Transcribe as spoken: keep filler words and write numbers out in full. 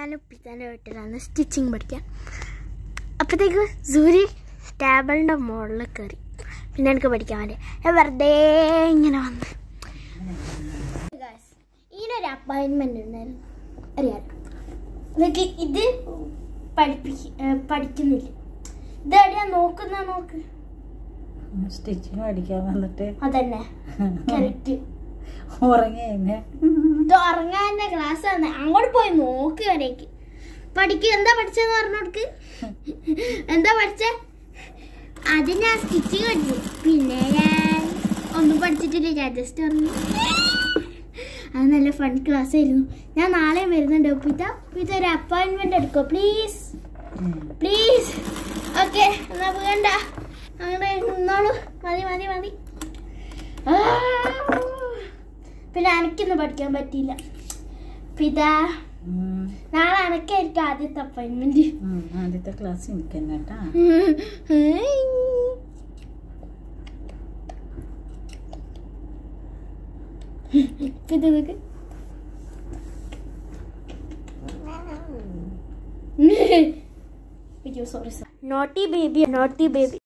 ഞാൻ പിതാൻ്റെ വീട്ടിലാണ് സ്റ്റിച്ചിങ് പഠിക്കാം. അപ്പോഴത്തേക്ക് സൂര്യ ടേബിളിൻ്റെ മുകളിൽ കയറി. പിന്നെ എനിക്ക് പഠിക്കാൻ വേണ്ടി ഞാൻ വെറുതെ ഇങ്ങനെ വന്ന് ഇതിനൊരു അപ്പോയിൻമെൻ്റ് ഉണ്ടായിരുന്നു. അറിയാലോ എനിക്ക് ഇത് പഠിപ്പിക്ക പഠിക്കുന്നില്ല. ഇതെവിടെയാ നോക്കുന്ന നോക്ക് സ്റ്റിച്ചിങ് പഠിക്കാൻ വന്നിട്ട് അതന്നെ കറക്റ്റ് ഉറങ്ങിയ ഇത് ഉറങ്ങാൻ്റെ ക്ലാസ് ആണ്. അങ്ങോട്ട് പോയി നോക്കി വരേക്ക് പഠിക്കുക. എന്താ പഠിച്ചതെന്ന് പറഞ്ഞോർക്ക് എന്താ പഠിച്ചേ? അത് ഞാൻ സ്റ്റിച്ചിങ് പഠിച്ചു. പിന്നെ ഞാൻ ഒന്നും പഠിച്ചിട്ടില്ല. ഞാൻ ജസ്റ്റ് പറഞ്ഞു. അത് നല്ല ഫൺ ക്ലാസ് ആയിരുന്നു. ഞാൻ നാളെ വരുന്നുണ്ട്. പിത പിത ഒരു അപ്പോയിൻമെന്റ് എടുക്കോ പ്ലീസ് പ്ലീസ്. ഓക്കെ എന്നാ വേണ്ട അങ്ങനെ നിന്നോളൂ. മതി മതി മതി. പിന്നെ എനിക്കൊന്നും പഠിക്കാൻ പറ്റിയില്ല. പിതാ നാളെ എനക്കായിരിക്കും ആദ്യത്തെ അപ്പോയിൻമെന്റ്. ആദ്യത്തെ ക്ലാസ് എനിക്ക് തന്നെ കേട്ടാ. Sorry sorry naughty baby naughty baby